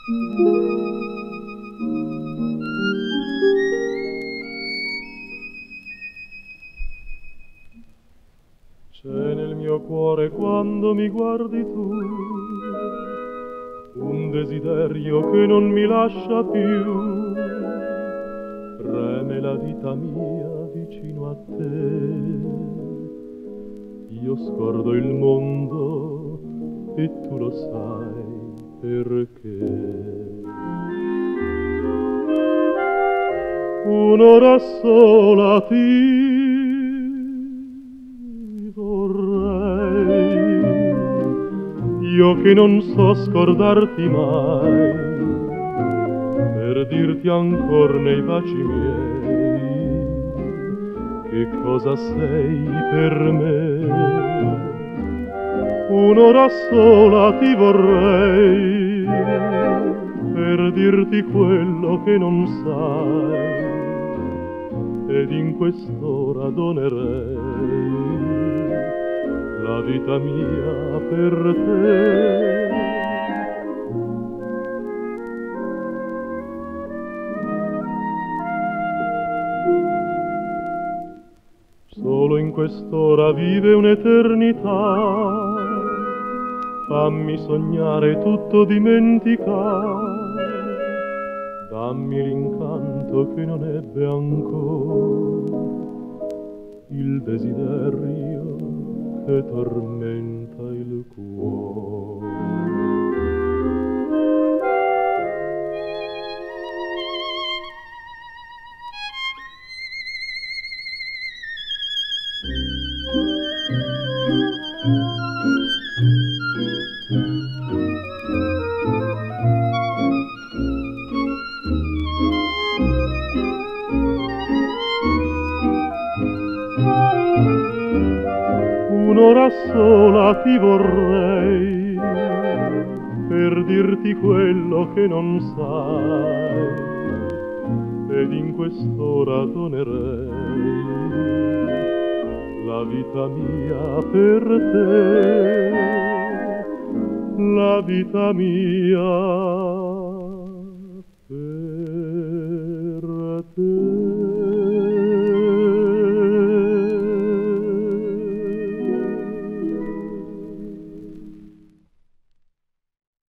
C'è nel mio cuore quando mi guardi tu un desiderio che non mi lascia più. Preme la vita mia vicino a te. Io scordo il mondo e tu lo sai perché. Un'ora sola ti vorrei, io che non so scordarti mai, per dirti ancor nei baci miei che cosa sei per me. Un'ora sola ti vorrei per dirti quello che non sai, ed in quest'ora donerei la vita mia per te. Solo in quest'ora vive un'eternità, fammi sognare tutto dimenticare, dammi l'incanto che non ebbe ancora il desiderio che tormenta il cuore. Un'ora sola ti vorrei per dirti quello che non sai, ed in quest'ora donerei la vita mia per te, la vita mia per te.